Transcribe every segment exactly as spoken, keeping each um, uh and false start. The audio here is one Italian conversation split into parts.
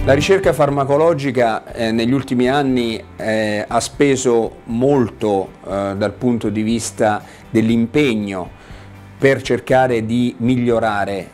La ricerca farmacologica eh, negli ultimi anni eh, ha speso molto eh, dal punto di vista dell'impegno per cercare di migliorare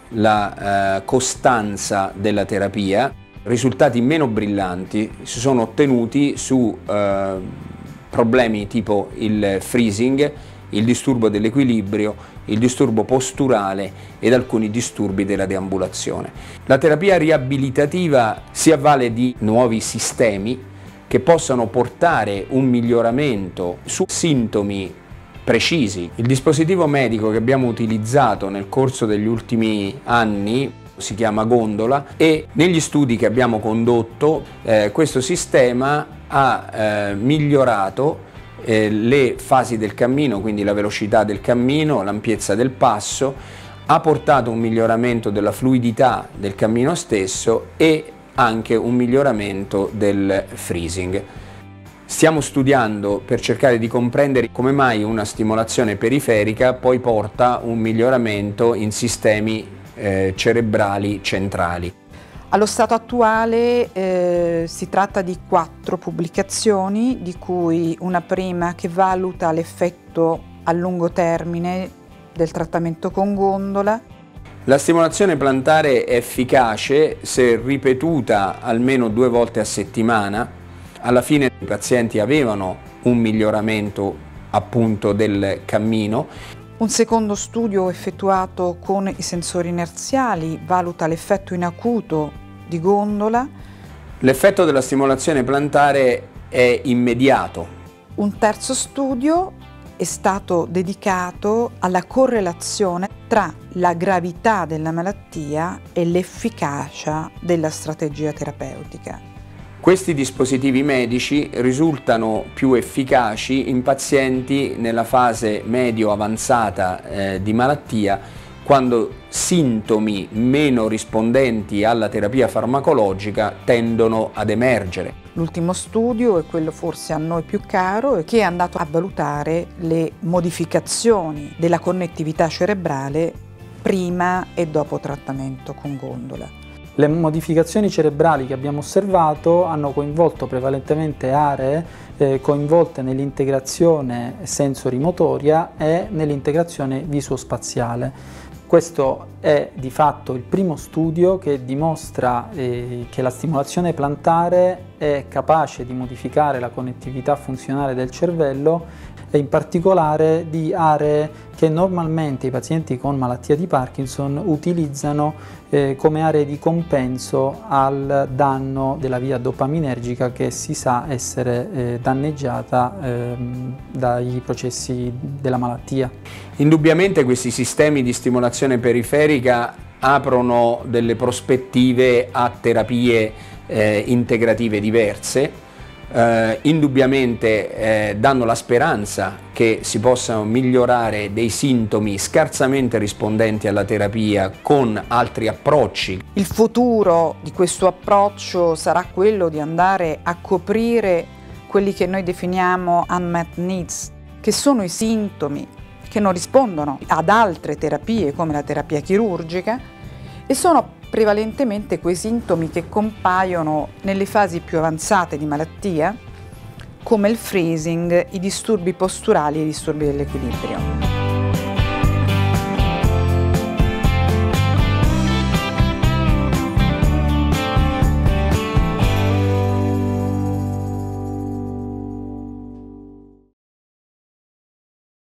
la eh, costanza della terapia. Risultati meno brillanti si sono ottenuti su eh, problemi tipo il freezing, il disturbo dell'equilibrio, il disturbo posturale ed alcuni disturbi della deambulazione. La terapia riabilitativa si avvale di nuovi sistemi che possano portare un miglioramento su sintomi precisi. Il dispositivo medico che abbiamo utilizzato nel corso degli ultimi anni si chiama Gondola e negli studi che abbiamo condotto eh, questo sistema ha eh, migliorato Eh, le fasi del cammino, quindi la velocità del cammino, l'ampiezza del passo, ha portato un miglioramento della fluidità del cammino stesso e anche un miglioramento del freezing. Stiamo studiando per cercare di comprendere come mai una stimolazione periferica poi porta un miglioramento in sistemi eh, cerebrali centrali. Allo stato attuale eh, si tratta di quattro pubblicazioni, di cui una prima che valuta l'effetto a lungo termine del trattamento con gondola. La stimolazione plantare è efficace se ripetuta almeno due volte a settimana. Alla fine i pazienti avevano un miglioramento appunto del cammino. Un secondo studio effettuato con i sensori inerziali valuta l'effetto in acuto di gondola. L'effetto della stimolazione plantare è immediato. Un terzo studio è stato dedicato alla correlazione tra la gravità della malattia e l'efficacia della strategia terapeutica. Questi dispositivi medici risultano più efficaci in pazienti nella fase medio-avanzata eh, di malattia, quando sintomi meno rispondenti alla terapia farmacologica tendono ad emergere. L'ultimo studio è quello forse a noi più caro, che è andato a valutare le modificazioni della connettività cerebrale prima e dopo trattamento con gondola. Le modificazioni cerebrali che abbiamo osservato hanno coinvolto prevalentemente aree eh, coinvolte nell'integrazione sensorimotoria e nell'integrazione visuospaziale. Questo è di fatto il primo studio che dimostra eh, che la stimolazione plantare è capace di modificare la connettività funzionale del cervello e in particolare di aree che normalmente i pazienti con malattia di Parkinson utilizzano eh, come aree di compenso al danno della via dopaminergica che si sa essere eh, danneggiata eh, dai processi della malattia. Indubbiamente questi sistemi di stimolazione periferica aprono delle prospettive a terapie eh, integrative diverse. Uh, indubbiamente eh, danno la speranza che si possano migliorare dei sintomi scarsamente rispondenti alla terapia con altri approcci. Il futuro di questo approccio sarà quello di andare a coprire quelli che noi definiamo unmet needs, che sono i sintomi che non rispondono ad altre terapie come la terapia chirurgica e sono prevalentemente quei sintomi che compaiono nelle fasi più avanzate di malattia, come il freezing, i disturbi posturali e i disturbi dell'equilibrio.